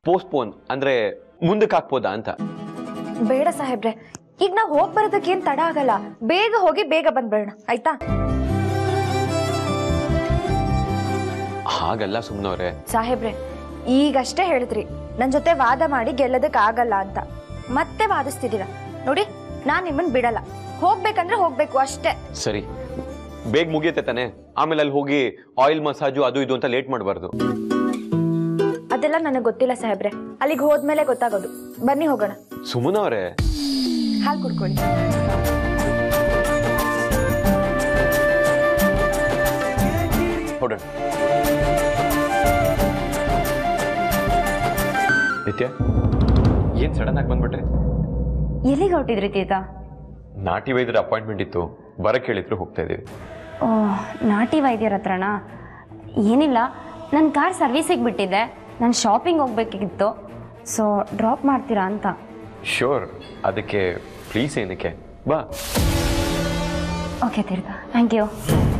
Postpone ಅಂದ್ರೆ ಮುಂದಕ್ಕೆ ಹಾಕ್ಬೋದಾ ಅಂತ. ಬೇಡ ಸಾಹೇಬ್ರೆ, ಈಗ ನಾವು ಹೋಗಿ ಬರೋದಕ್ಕೆ ಏನ್ ತಡ ಆಗಲ್ಲ. ಬೇಗ ಹೋಗಿ ಬೇಗ ಬಂದ್ಬೇಡ ಆಯ್ತಾ? ಹಾಗಲ್ಲ ಸುಮ್ನವ್ರೆ. ಸಾಹೇಬ್ರೆ, ಈಗಷ್ಟೇ ಹೇಳಿದ್ರಿ ನನ್ ಜೊತೆ ವಾದ ಮಾಡಿ ಗೆಲ್ಲೋದಕ್ ಆಗಲ್ಲ ಅಂತ. ಮತ್ತೆ ವಾದಿಸ್ತಿದ್ದೀರಾ ನೋಡಿ. ನಾನ್ ನಿಮ್ಮನ್ ಬಿಡಲ್ಲ. ಹೋಗ್ಬೇಕಂದ್ರೆ ಹೋಗ್ಬೇಕು ಅಷ್ಟೇ. ಸರಿ, ಬೇಗ ಮುಗಿಯುತ್ತೆ ತಾನೆ. ಆಮೇಲೆ ಅಲ್ಲಿ ಹೋಗಿ ಆಯಿಲ್ ಮಸಾಜು ಅದು ಇದು ಅಂತ ಲೇಟ್ ಮಾಡಬಾರ್ದು. ಅದೆಲ್ಲ ನನಗೆ ಗೊತ್ತಿಲ್ಲ ಸಾಹೇಬ್ರೆ, ಅಲ್ಲಿಗೆ ಹೋದ್ಮೇಲೆ ಗೊತ್ತಾಗೋದು. ಬನ್ನಿ ಹೋಗೋಣ. ಸುಮನಾ ಅವರೇ, ಹಾಲು ಕುಡ್ಕೊಳ್ಳಿ. ಹೊರಡೋಣ. ನಿತ್ಯ, ಏನ್ ಸಡನ್ ಆಗಿ ಬಂದ್ಬಿಟ್ರೆ? ಎಲ್ಲಿಗೆ ಹೊರಟಿದ್ರಿ ತೀರ್ಥ? ನಾಟಿ ವೈದ್ಯರ ಅಪಾಯಿಂಟ್ಮೆಂಟ್ ಇತ್ತು, ಬರಕ್ಕೆ ಹೇಳಿದ್ರು, ಹೋಗ್ತಾ ಇದೀವಿ. ಓಹ್, ನಾಟಿ ವೈದ್ಯರ ಹತ್ರನಾ? ಏನಿಲ್ಲ, ನನ್ನ ಕಾರ್ ಸರ್ವಿಸಿಗೆ ಬಿಟ್ಟಿದ್ದೆ. ನಾನು ಶಾಪಿಂಗ್ ಹೋಗ್ಬೇಕಿತ್ತು, ಸೊ ಡ್ರಾಪ್ ಮಾಡ್ತೀರಾ ಅಂತ. ಶ್ಯೂರ್, ಅದಕ್ಕೆ ಪ್ಲೀಸ್ ಏನಕ್ಕೆ ಬಾ. Okay Theertha, thank you.